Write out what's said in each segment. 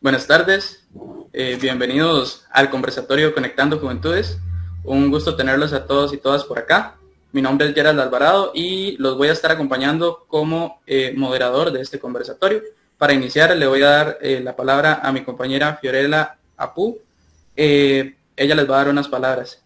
Buenas tardes, bienvenidos al conversatorio Conectando Juventudes. Un gusto tenerlos a todos y todas por acá. Mi nombre es Gerald Alvarado y los voy a estar acompañando como moderador de este conversatorio. Para iniciar le voy a dar la palabra a mi compañera Fiorella Apu. Ella les va a dar unas palabras.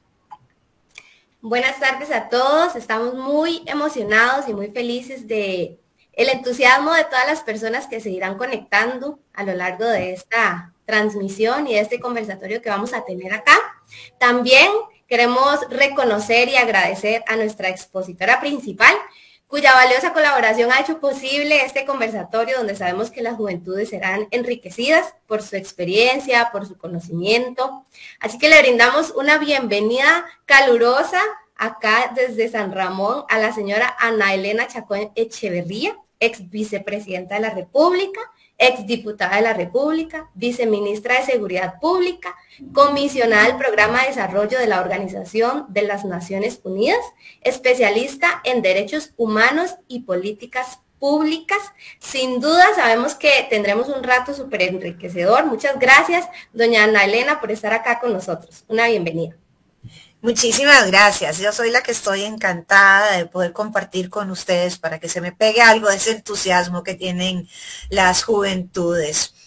Buenas tardes a todos, estamos muy emocionados y muy felices de el entusiasmo de todas las personas que se irán conectando a lo largo de esta transmisión y de este conversatorio que vamos a tener acá. También queremos reconocer y agradecer a nuestra expositora principal, cuya valiosa colaboración ha hecho posible este conversatorio donde sabemos que las juventudes serán enriquecidas por su experiencia, por su conocimiento. Así que le brindamos una bienvenida calurosa acá desde San Ramón a la señora Ana Elena Chacón Echeverría, ex vicepresidenta de la República, ex diputada de la República, viceministra de Seguridad Pública, comisionada del Programa de Desarrollo de la Organización de las Naciones Unidas, especialista en derechos humanos y políticas públicas. Sin duda sabemos que tendremos un rato súper enriquecedor. Muchas gracias, doña Ana Elena, por estar acá con nosotros. Una bienvenida. Muchísimas gracias. Yo soy la que estoy encantada de poder compartir con ustedes para que se me pegue algo de ese entusiasmo que tienen las juventudes.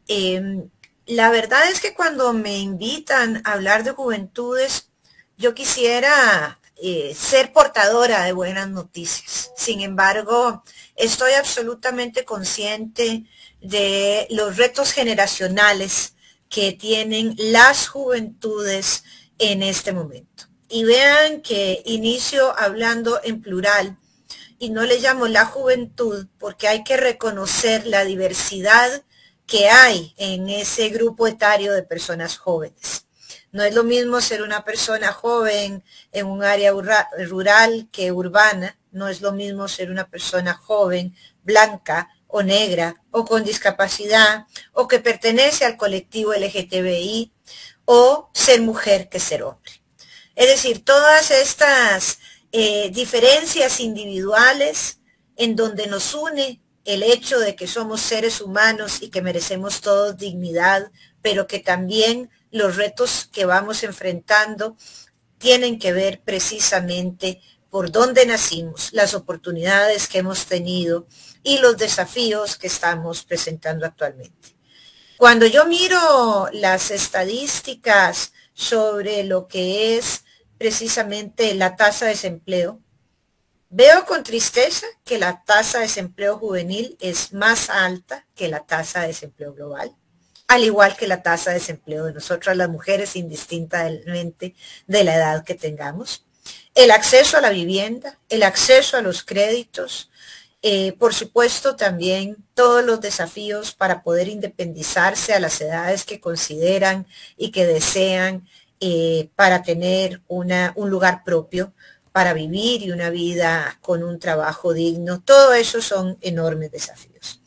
La verdad es que cuando me invitan a hablar de juventudes, yo quisiera ser portadora de buenas noticias. Sin embargo, estoy absolutamente consciente de los retos generacionales que tienen las juventudes en este momento. Y vean que inicio hablando en plural y no le llamo la juventud porque hay que reconocer la diversidad que hay en ese grupo etario de personas jóvenes. No es lo mismo ser una persona joven en un área rural que urbana, no es lo mismo ser una persona joven, blanca o negra o con discapacidad o que pertenece al colectivo LGTBI o ser mujer que ser hombre. Es decir, todas estas diferencias individuales en donde nos une el hecho de que somos seres humanos y que merecemos todos dignidad, pero que también los retos que vamos enfrentando tienen que ver precisamente por dónde nacimos, las oportunidades que hemos tenido y los desafíos que estamos presentando actualmente. Cuando yo miro las estadísticas sobre lo que es precisamente la tasa de desempleo, veo con tristeza que la tasa de desempleo juvenil es más alta que la tasa de desempleo global, al igual que la tasa de desempleo de nosotras las mujeres, indistintamente de la edad que tengamos. El acceso a la vivienda, el acceso a los créditos, por supuesto también todos los desafíos para poder independizarse a las edades que consideran y que desean para tener un lugar propio para vivir y una vida con un trabajo digno. Todo eso son enormes desafíos.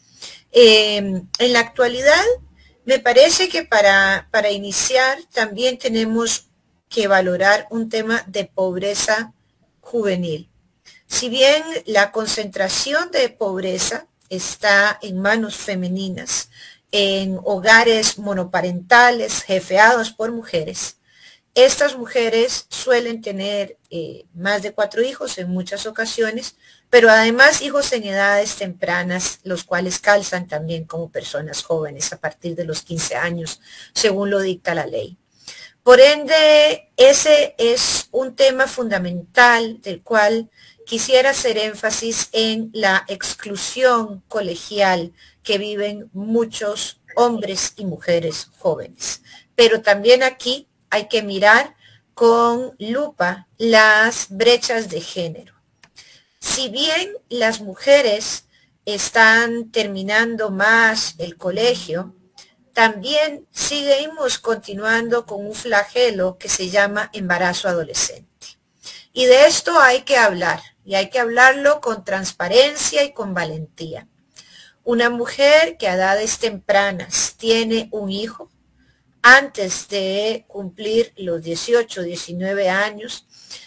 En la actualidad me parece que para iniciar también tenemos que valorar un tema de pobreza juvenil. Si bien la concentración de pobreza está en manos femeninas, en hogares monoparentales jefeados por mujeres, estas mujeres suelen tener más de 4 hijos en muchas ocasiones, pero además hijos en edades tempranas, los cuales calzan también como personas jóvenes a partir de los 15 años, según lo dicta la ley. Por ende, ese es un tema fundamental del cual quisiera hacer énfasis en la exclusión colegial que viven muchos hombres y mujeres jóvenes. Pero también aquí hay que mirar con lupa las brechas de género. Si bien las mujeres están terminando más el colegio, también seguimos continuando con un flagelo que se llama embarazo adolescente. Y de esto hay que hablar, y hay que hablarlo con transparencia y con valentía. Una mujer que a edades tempranas tiene un hijo, antes de cumplir los 18, 19 años,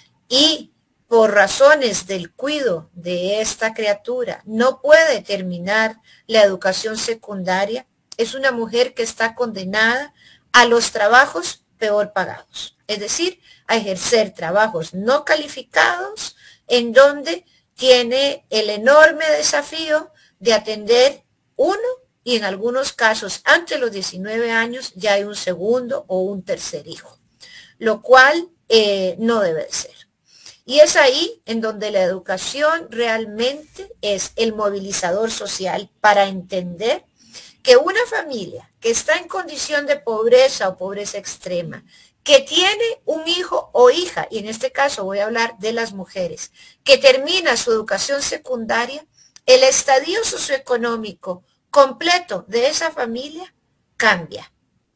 y por razones del cuidado de esta criatura no puede terminar la educación secundaria, es una mujer que está condenada a los trabajos peor pagados, es decir, a ejercer trabajos no calificados en donde tiene el enorme desafío de atender uno y en algunos casos antes de los 19 años ya hay un segundo o un tercer hijo, lo cual no debe de ser. Y es ahí en donde la educación realmente es el movilizador social para entender que una familia que está en condición de pobreza o pobreza extrema, que tiene un hijo o hija, y en este caso voy a hablar de las mujeres, que termina su educación secundaria, el estadio socioeconómico completo de esa familia cambia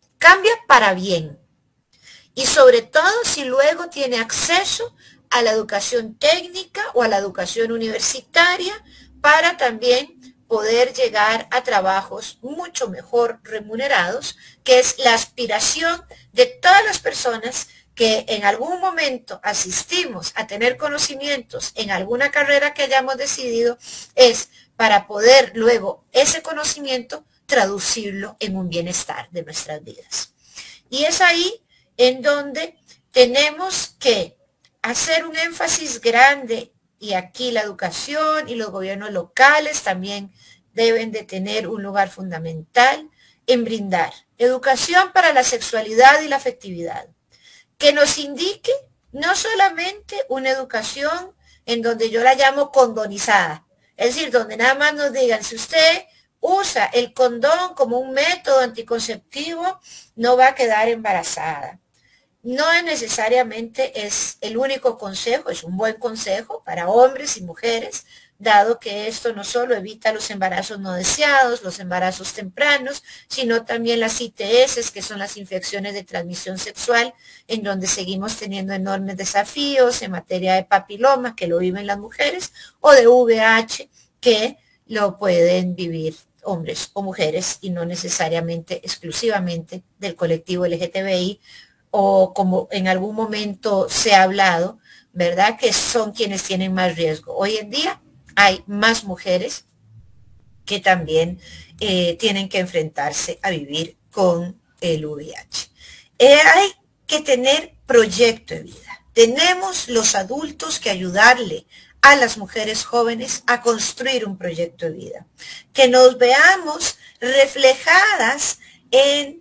para bien. Y sobre todo si luego tiene acceso a la educación técnica o a la educación universitaria para también poder llegar a trabajos mucho mejor remunerados, que es la aspiración de todas las personas que en algún momento asistimos a tener conocimientos en alguna carrera que hayamos decidido, es para poder luego ese conocimiento traducirlo en un bienestar de nuestras vidas. Y es ahí en donde tenemos que hacer un énfasis grande, y aquí la educación y los gobiernos locales también deben de tener un lugar fundamental en brindar educación para la sexualidad y la afectividad, que nos indique no solamente una educación en donde yo la llamo condonizada, es decir, donde nada más nos digan, si usted usa el condón como un método anticonceptivo, no va a quedar embarazada. No es necesariamente es el único consejo, es un buen consejo para hombres y mujeres, dado que esto no solo evita los embarazos no deseados, los embarazos tempranos, sino también las ITS, que son las infecciones de transmisión sexual, en donde seguimos teniendo enormes desafíos en materia de papiloma, que lo viven las mujeres, o de VIH, que lo pueden vivir hombres o mujeres, y no necesariamente exclusivamente del colectivo LGTBI, o como en algún momento se ha hablado, ¿verdad? Que son quienes tienen más riesgo. Hoy en día hay más mujeres que también tienen que enfrentarse a vivir con el VIH. Hay que tener proyecto de vida. Tenemos los adultos que ayudarle a las mujeres jóvenes a construir un proyecto de vida. Que nos veamos reflejadas en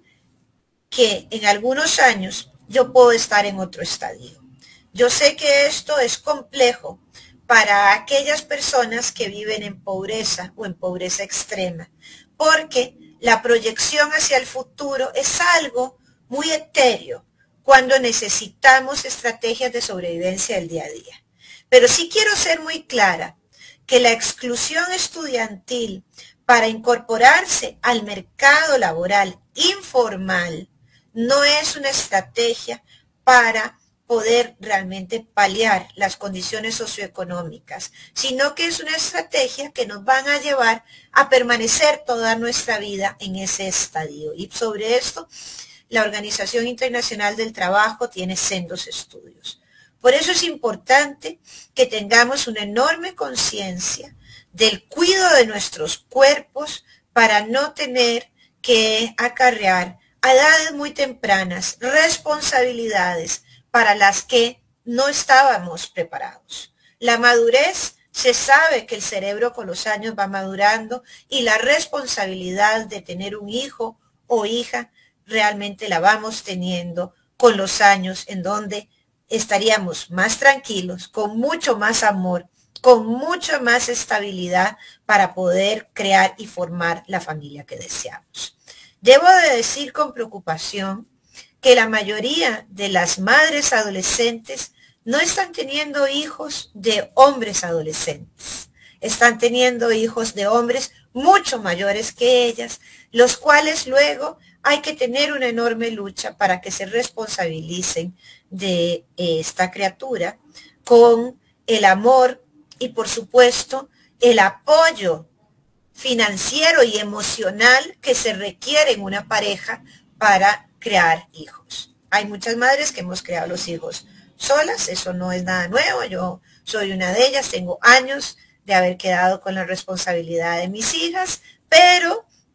que en algunos años yo puedo estar en otro estadio. Yo sé que esto es complejo para aquellas personas que viven en pobreza o en pobreza extrema, porque la proyección hacia el futuro es algo muy etéreo cuando necesitamos estrategias de sobrevivencia del día a día. Pero sí quiero ser muy clara que la exclusión estudiantil para incorporarse al mercado laboral informal no es una estrategia para poder realmente paliar las condiciones socioeconómicas, sino que es una estrategia que nos van a llevar a permanecer toda nuestra vida en ese estadio. Y sobre esto, la Organización Internacional del Trabajo tiene sendos estudios. Por eso es importante que tengamos una enorme conciencia del cuidado de nuestros cuerpos para no tener que acarrear a edades muy tempranas responsabilidades para las que no estábamos preparados. La madurez, se sabe que el cerebro con los años va madurando y la responsabilidad de tener un hijo o hija realmente la vamos teniendo con los años, en donde estaríamos más tranquilos, con mucho más amor, con mucha más estabilidad para poder crear y formar la familia que deseamos. Debo de decir con preocupación que la mayoría de las madres adolescentes no están teniendo hijos de hombres adolescentes, están teniendo hijos de hombres mucho mayores que ellas, los cuales luego hay que tener una enorme lucha para que se responsabilicen de esta criatura con el amor y, por supuesto, el apoyo financiero y emocional que se requiere en una pareja para crear hijos. Hay muchas madres que hemos creado los hijos solas, eso no es nada nuevo, yo soy una de ellas, tengo años de haber quedado con la responsabilidad de mis hijas, pero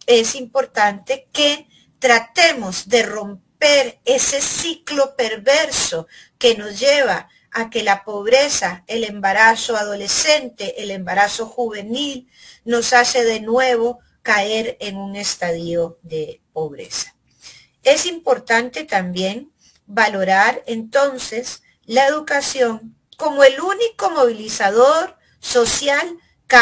es importante que tratemos de romper ese ciclo perverso que nos lleva a que la pobreza, el embarazo adolescente, el embarazo juvenil, nos hace de nuevo caer en un estadio de pobreza. Es importante también valorar entonces la educación como el único movilizador social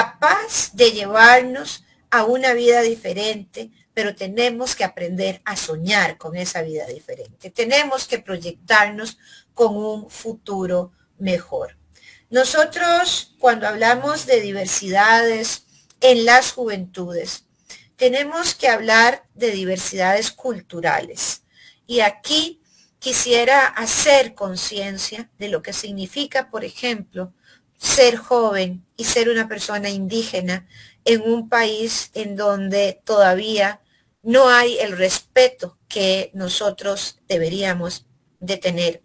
capaz de llevarnos a una vida diferente, pero tenemos que aprender a soñar con esa vida diferente. Tenemos que proyectarnos con un futuro mejor. Nosotros, cuando hablamos de diversidades en las juventudes, tenemos que hablar de diversidades culturales. Y aquí quisiera hacer conciencia de lo que significa, por ejemplo, ser joven y ser una persona indígena en un país en donde todavía no hay el respeto que nosotros deberíamos de tener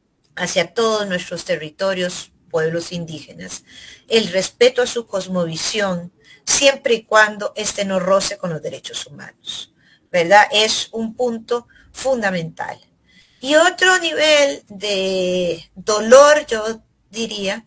hacia todos nuestros territorios, pueblos indígenas, el respeto a su cosmovisión, siempre y cuando éste no roce con los derechos humanos, ¿verdad? Es un punto fundamental. Y otro nivel de dolor, yo diría,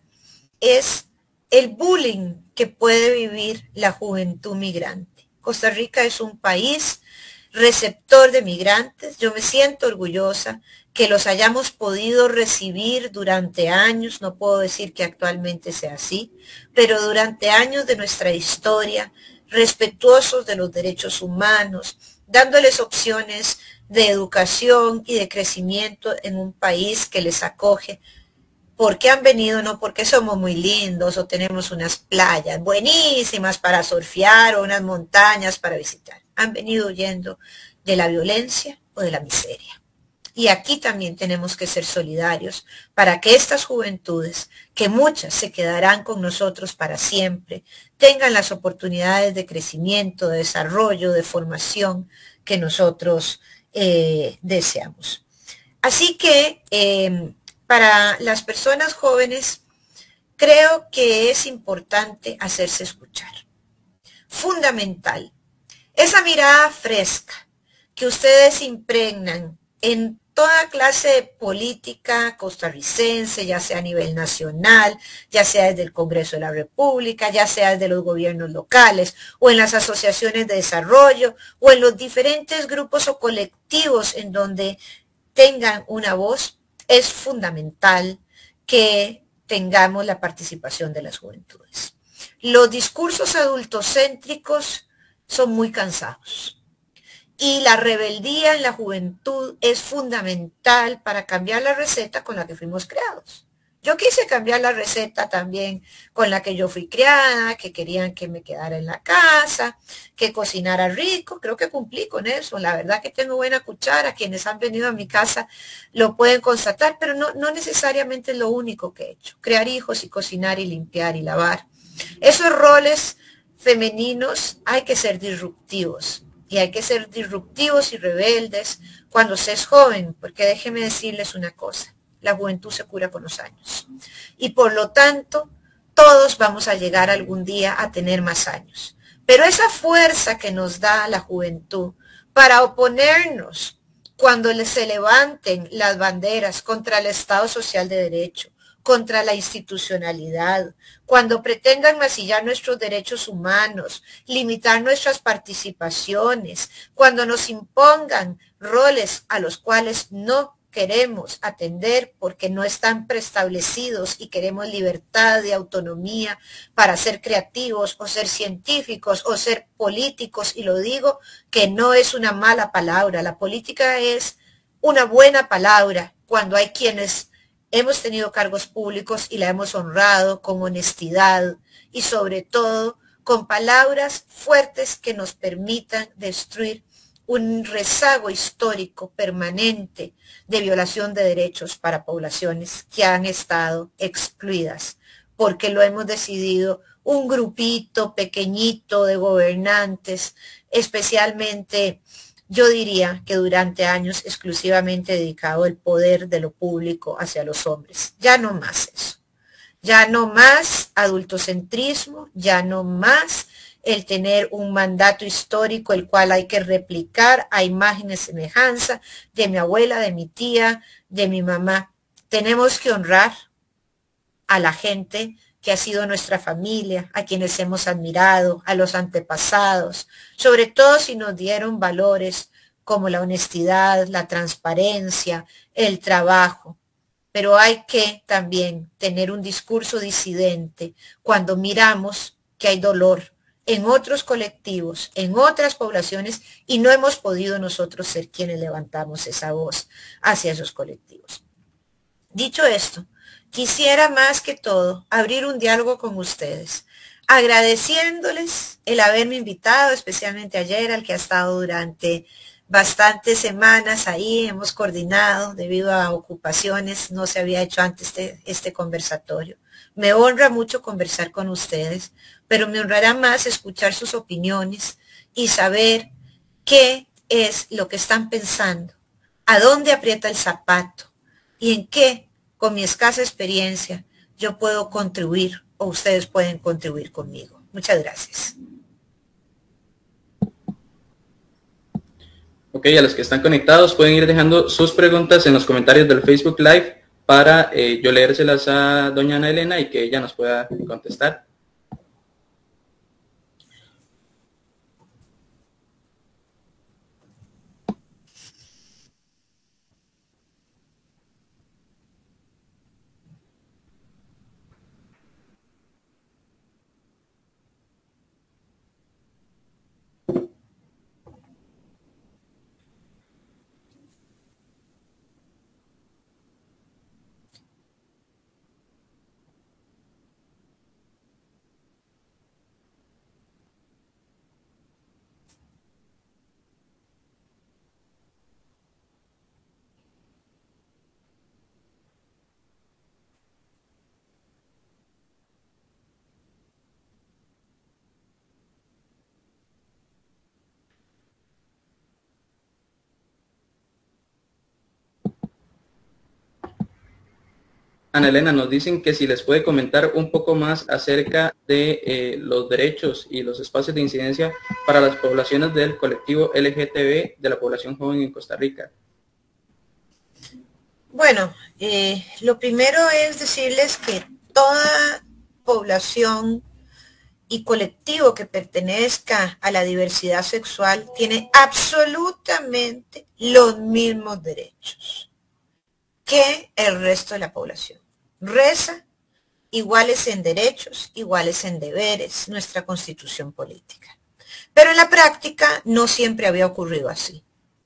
es el bullying que puede vivir la juventud migrante. Costa Rica es un país receptor de migrantes. Yo me siento orgullosa que los hayamos podido recibir durante años, no puedo decir que actualmente sea así, pero durante años de nuestra historia, respetuosos de los derechos humanos, dándoles opciones de educación y de crecimiento en un país que les acoge, porque han venido, no porque somos muy lindos o tenemos unas playas buenísimas para surfear o unas montañas para visitar. Han venido huyendo de la violencia o de la miseria. Y aquí también tenemos que ser solidarios para que estas juventudes, que muchas se quedarán con nosotros para siempre, tengan las oportunidades de crecimiento, de desarrollo, de formación que nosotros deseamos. Así que para las personas jóvenes, creo que es importante hacerse escuchar. Fundamental. Esa mirada fresca que ustedes impregnan en toda clase de política costarricense, ya sea a nivel nacional, ya sea desde el Congreso de la República, ya sea desde los gobiernos locales, o en las asociaciones de desarrollo, o en los diferentes grupos o colectivos en donde tengan una voz, es fundamental que tengamos la participación de las juventudes. Los discursos adultocéntricos son muy cansados. Y la rebeldía en la juventud es fundamental para cambiar la receta con la que fuimos creados. Yo quise cambiar la receta también con la que yo fui criada, que querían que me quedara en la casa, que cocinara rico. Creo que cumplí con eso. La verdad que tengo buena cuchara. Quienes han venido a mi casa lo pueden constatar, pero no necesariamente es lo único que he hecho. Crear hijos y cocinar y limpiar y lavar. Esos roles femeninos hay que ser disruptivos. Y hay que ser disruptivos y rebeldes cuando se es joven, porque déjenme decirles una cosa, la juventud se cura con los años. Y por lo tanto, todos vamos a llegar algún día a tener más años. Pero esa fuerza que nos da la juventud para oponernos cuando se levanten las banderas contra el Estado Social de Derecho, contra la institucionalidad, cuando pretendan masillar nuestros derechos humanos, limitar nuestras participaciones, cuando nos impongan roles a los cuales no queremos atender porque no están preestablecidos y queremos libertad y autonomía para ser creativos o ser científicos o ser políticos, y lo digo que no es una mala palabra, la política es una buena palabra cuando hay quienes hemos tenido cargos públicos y la hemos honrado con honestidad y sobre todo con palabras fuertes que nos permitan destruir un rezago histórico permanente de violación de derechos para poblaciones que han estado excluidas, porque lo hemos decidido un grupito pequeñito de gobernantes, especialmente yo diría que durante años exclusivamente dedicado el poder de lo público hacia los hombres. Ya no más eso. Ya no más adultocentrismo, ya no más el tener un mandato histórico el cual hay que replicar a imagen y semejanza de mi abuela, de mi tía, de mi mamá. Tenemos que honrar a la gente que ha sido nuestra familia, a quienes hemos admirado, a los antepasados, sobre todo si nos dieron valores como la honestidad, la transparencia, el trabajo. Pero hay que también tener un discurso disidente cuando miramos que hay dolor en otros colectivos, en otras poblaciones, y no hemos podido nosotros ser quienes levantamos esa voz hacia esos colectivos. Dicho esto, quisiera más que todo abrir un diálogo con ustedes, agradeciéndoles el haberme invitado, especialmente ayer, al que ha estado durante bastantes semanas ahí, hemos coordinado debido a ocupaciones, no se había hecho antes este conversatorio. Me honra mucho conversar con ustedes, pero me honrará más escuchar sus opiniones y saber qué es lo que están pensando, a dónde aprieta el zapato y en qué, con mi escasa experiencia, yo puedo contribuir o ustedes pueden contribuir conmigo. Muchas gracias. Ok, a los que están conectados pueden ir dejando sus preguntas en los comentarios del Facebook Live para yo leérselas a doña Ana Elena y que ella nos pueda contestar. Ana Elena, nos dicen que si les puede comentar un poco más acerca de los derechos y los espacios de incidencia para las poblaciones del colectivo LGTB de la población joven en Costa Rica. Bueno, lo primero es decirles que toda población y colectivo que pertenezca a la diversidad sexual tiene absolutamente los mismos derechos que el resto de la población. Reza iguales en derechos, iguales en deberes, nuestra constitución política. Pero en la práctica no siempre había ocurrido así.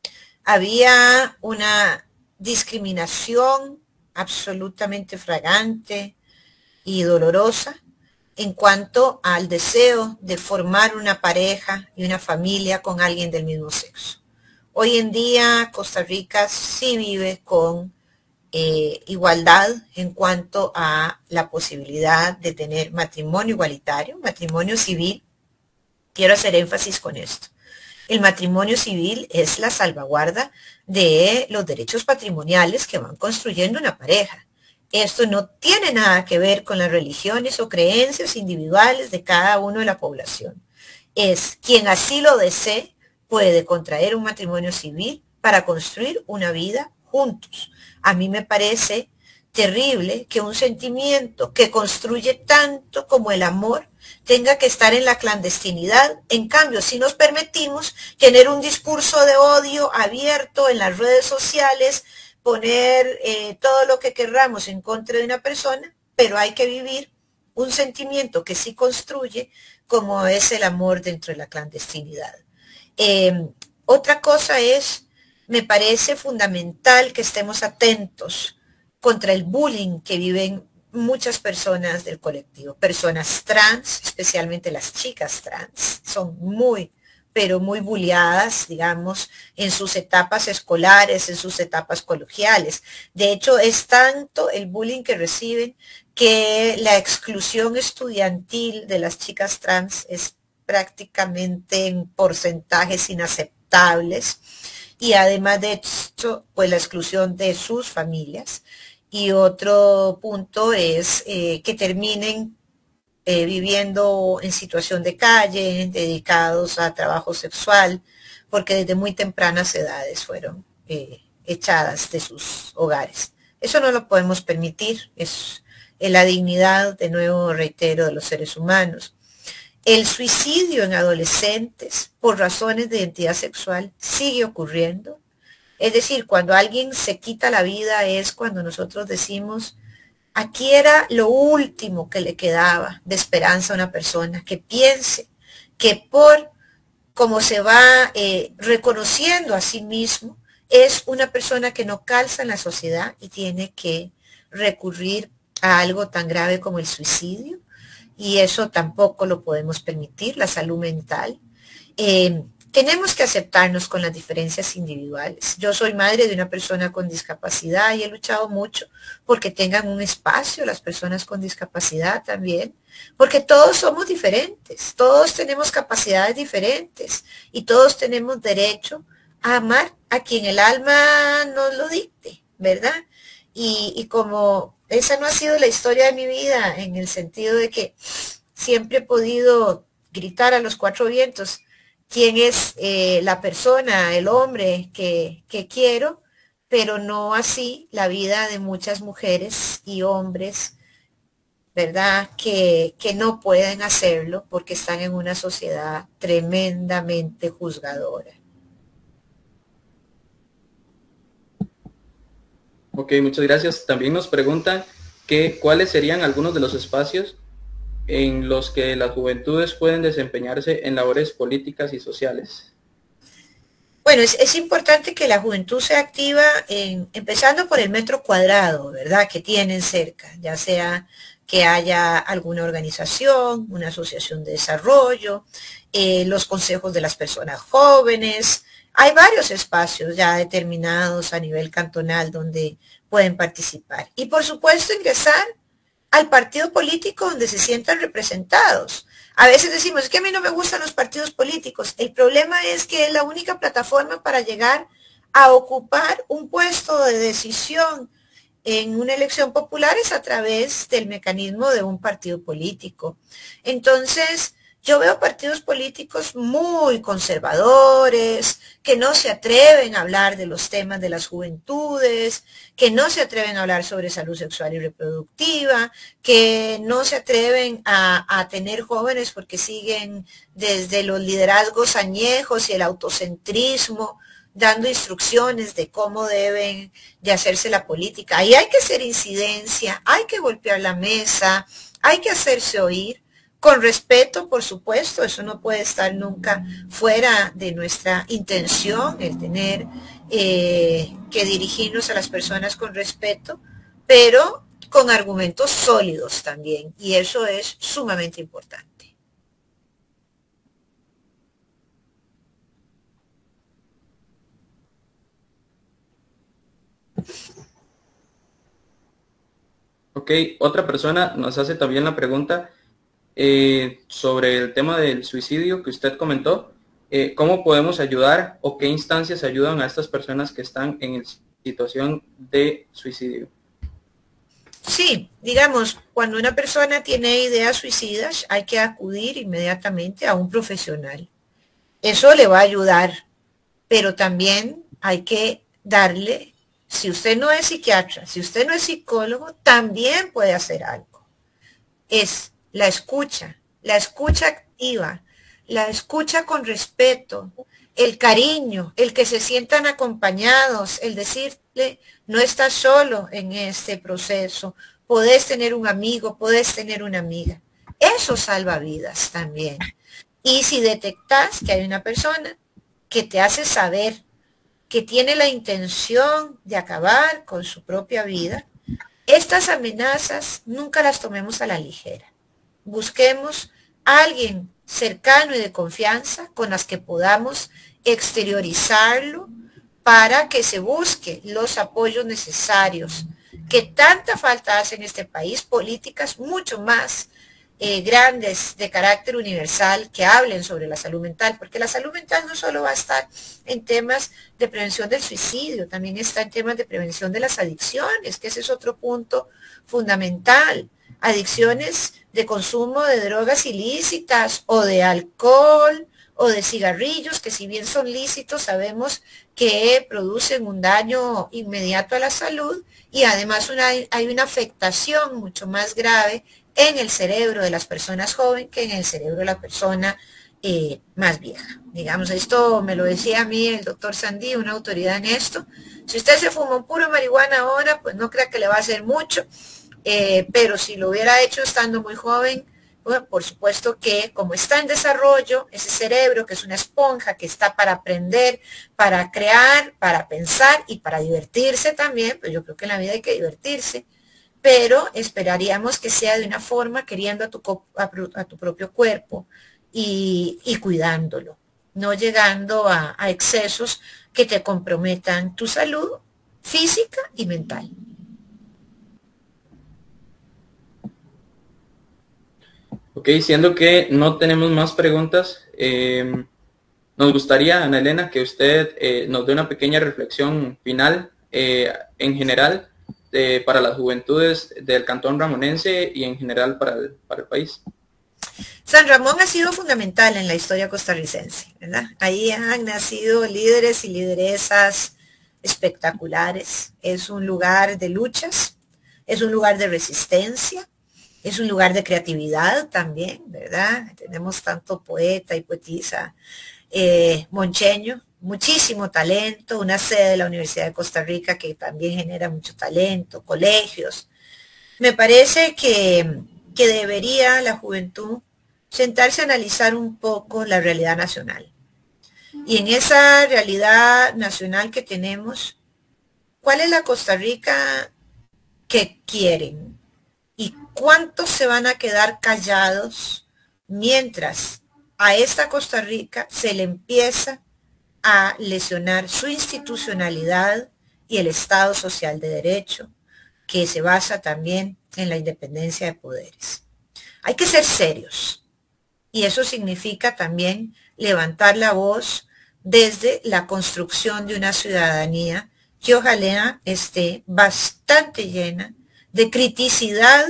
Había una discriminación absolutamente fragante y dolorosa en cuanto al deseo de formar una pareja y una familia con alguien del mismo sexo. Hoy en día Costa Rica sí vive con igualdad en cuanto a la posibilidad de tener matrimonio igualitario, matrimonio civil. Quiero hacer énfasis con esto. El matrimonio civil es la salvaguarda de los derechos patrimoniales que van construyendo una pareja. Esto no tiene nada que ver con las religiones o creencias individuales de cada uno de la población. Es quien así lo desee puede contraer un matrimonio civil para construir una vida juntos. A mí me parece terrible que un sentimiento que construye tanto como el amor tenga que estar en la clandestinidad. En cambio, si nos permitimos tener un discurso de odio abierto en las redes sociales, poner todo lo que querramos en contra de una persona, pero hay que vivir un sentimiento que sí construye, como es el amor dentro de la clandestinidad. Otra cosa es, me parece fundamental que estemos atentos contra el bullying que viven muchas personas del colectivo, personas trans, especialmente las chicas trans, son muy, pero muy bulliadas, digamos, en sus etapas escolares, en sus etapas colegiales. De hecho, es tanto el bullying que reciben que la exclusión estudiantil de las chicas trans es prácticamente en porcentajes inaceptables. Y además de esto, pues la exclusión de sus familias. Y otro punto es que terminen viviendo en situación de calle, dedicados a trabajo sexual, porque desde muy tempranas edades fueron echadas de sus hogares. Eso no lo podemos permitir, es la dignidad, de nuevo reitero, de los seres humanos. El suicidio en adolescentes por razones de identidad sexual sigue ocurriendo. Es decir, cuando alguien se quita la vida es cuando nosotros decimos, aquí era lo último que le quedaba de esperanza a una persona, que piense que por como se va reconociendo a sí mismo, es una persona que no calza en la sociedad y tiene que recurrir a algo tan grave como el suicidio. Y eso tampoco lo podemos permitir, la salud mental. Tenemos que aceptarnos con las diferencias individuales. Yo soy madre de una persona con discapacidad y he luchado mucho porque tengan un espacio las personas con discapacidad también, porque todos somos diferentes, todos tenemos capacidades diferentes y todos tenemos derecho a amar a quien el alma nos lo dicte, ¿verdad? Y como esa no ha sido la historia de mi vida, en el sentido de que siempre he podido gritar a los cuatro vientos quién es la persona, el hombre que quiero, pero no así la vida de muchas mujeres y hombres, ¿verdad? Que no pueden hacerlo porque están en una sociedad tremendamente juzgadora. Ok, muchas gracias. También nos preguntan cuáles serían algunos de los espacios en los que las juventudes pueden desempeñarse en labores políticas y sociales. Bueno, es importante que la juventud sea activa, empezando por el metro cuadrado, ¿verdad? Que tienen cerca, ya sea que haya alguna organización, una asociación de desarrollo, los consejos de las personas jóvenes. Hay varios espacios ya determinados a nivel cantonal donde pueden participar. Y por supuesto ingresar al partido político donde se sientan representados. A veces decimos, es que a mí no me gustan los partidos políticos. El problema es que es la única plataforma para llegar a ocupar un puesto de decisión en una elección popular es a través del mecanismo de un partido político. Entonces, yo veo partidos políticos muy conservadores, que no se atreven a hablar de los temas de las juventudes, que no se atreven a hablar sobre salud sexual y reproductiva, que no se atreven a tener jóvenes porque siguen desde los liderazgos añejos y el autocentrismo, dando instrucciones de cómo deben de hacerse la política. Ahí hay que hacer incidencia, hay que golpear la mesa, hay que hacerse oír. Con respeto, por supuesto, eso no puede estar nunca fuera de nuestra intención, el tener que dirigirnos a las personas con respeto, pero con argumentos sólidos también, y eso es sumamente importante. Ok, otra persona nos hace también la pregunta sobre el tema del suicidio que usted comentó. ¿Cómo podemos ayudar o qué instancias ayudan a estas personas que están en situación de suicidio? Sí, digamos, cuando una persona tiene ideas suicidas, hay que acudir inmediatamente a un profesional. Eso le va a ayudar, pero también hay que darle, si usted no es psiquiatra, si usted no es psicólogo, también puede hacer algo. Es la escucha activa, la escucha con respeto, el cariño, el que se sientan acompañados, el decirle, no estás solo en este proceso, podés tener un amigo, podés tener una amiga. Eso salva vidas también. Y si detectas que hay una persona que te hace saber que tiene la intención de acabar con su propia vida, estas amenazas nunca las tomemos a la ligera. Busquemos a alguien cercano y de confianza con las que podamos exteriorizarlo para que se busque los apoyos necesarios que tanta falta hace en este país, políticas mucho más grandes de carácter universal que hablen sobre la salud mental, porque la salud mental no solo va a estar en temas de prevención del suicidio, también está en temas de prevención de las adicciones, que ese es otro punto fundamental. adicciones de consumo de drogas ilícitas o de alcohol o de cigarrillos, que si bien son lícitos, sabemos que producen un daño inmediato a la salud y además hay una afectación mucho más grave en el cerebro de las personas jóvenes que en el cerebro de la persona más vieja. Digamos, esto me lo decía a mí el doctor Sandí, una autoridad en esto. Si usted se fuma un puro marihuana ahora, pues no crea que le va a hacer mucho, pero si lo hubiera hecho estando muy joven, bueno, por supuesto que como está en desarrollo, ese cerebro que es una esponja que está para aprender, para crear, para pensar y para divertirse también, pues yo creo que en la vida hay que divertirse, pero esperaríamos que sea de una forma queriendo a tu propio cuerpo y cuidándolo, no llegando a excesos que te comprometan tu salud física y mental. Ok, siendo que no tenemos más preguntas, nos gustaría, Ana Elena, que usted nos dé una pequeña reflexión final en general para las juventudes del Cantón Ramonense y en general para el país. San Ramón ha sido fundamental en la historia costarricense, ¿verdad? Ahí han nacido líderes y lideresas espectaculares. Es un lugar de luchas, es un lugar de resistencia, es un lugar de creatividad también, ¿verdad? Tenemos tanto poeta y poetisa moncheño, muchísimo talento, una sede de la Universidad de Costa Rica que también genera mucho talento, colegios. Me parece que debería la juventud sentarse a analizar un poco la realidad nacional. Y en esa realidad nacional que tenemos, ¿cuál es la Costa Rica que quieren? ¿Y cuántos se van a quedar callados mientras a esta Costa Rica se le empieza a lesionar su institucionalidad y el Estado social de derecho, que se basa también en la independencia de poderes? Hay que ser serios. Y eso significa también levantar la voz desde la construcción de una ciudadanía que ojalá esté bastante llena de criticidad,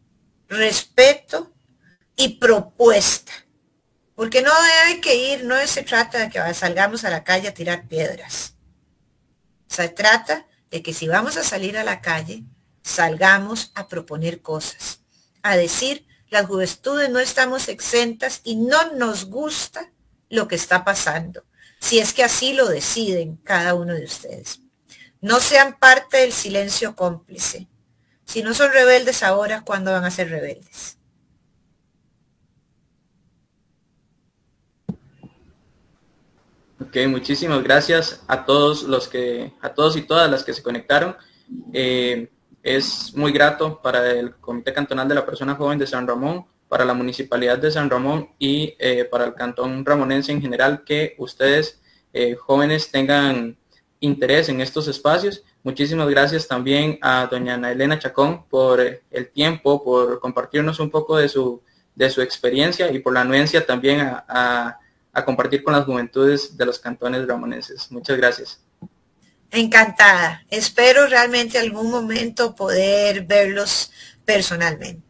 respeto y propuesta. Porque no hay que ir, no se trata de que salgamos a la calle a tirar piedras. Se trata de que si vamos a salir a la calle, salgamos a proponer cosas, a decir: las juventudes no estamos exentas y no nos gusta lo que está pasando, si es que así lo deciden cada uno de ustedes. No sean parte del silencio cómplice. Si no son rebeldes ahora, ¿cuándo van a ser rebeldes? Ok, muchísimas gracias a todos y todas las que se conectaron. Es muy grato para el Comité Cantonal de la Persona Joven de San Ramón, para la Municipalidad de San Ramón y para el Cantón Ramonense en general que ustedes jóvenes tengan interés en estos espacios. Muchísimas gracias también a doña Ana Elena Chacón por el tiempo, por compartirnos un poco de su experiencia y por la anuencia también a compartir con las juventudes de los cantones ramonenses. Muchas gracias. Encantada. Espero realmente algún momento poder verlos personalmente.